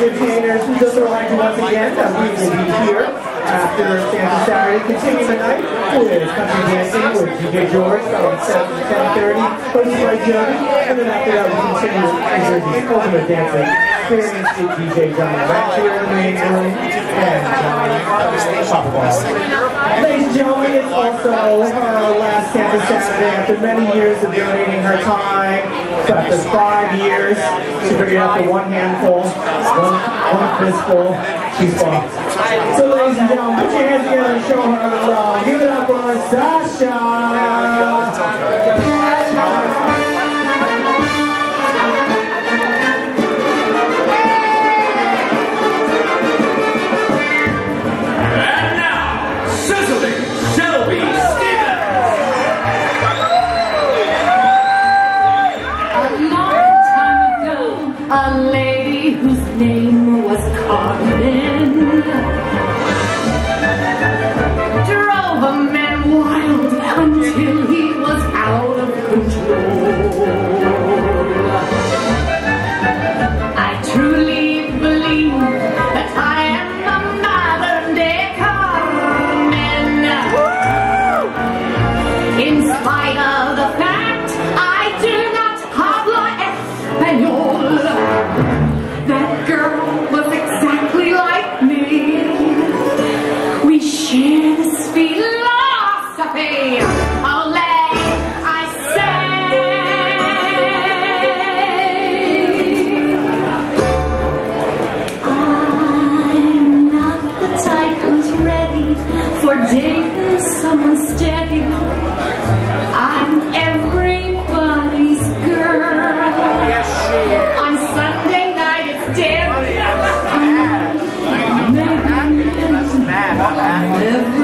entertainers who just arrived once again. We will be here after Santa Saturday, continuing the night with country dancing with DJ George from 7 to 10:30, hosted by Jody, and then after that we continue with the ultimate dancing experience with DJ Johnny right here in the main room and Johnny Popcorn. Ladies and gentlemen, it's also her last Santa Saturday after many years of donating her time. So after 5 years, she figured out the one handful, one fistful, she's off. So ladies and gentlemen, put your hands together and show her love. Give it up for Sasha! A lady whose name was Carmen drove a man wild until he was out of control. I truly believe that I am a modern day Carmen. In spite of the fact I do not habla Espanol. That girl was exactly like me. We share this philosophy. Olé, I say. I'm not the type who's ready for dating someone steady. I'm everybody's girl. On Sunday night it's dead.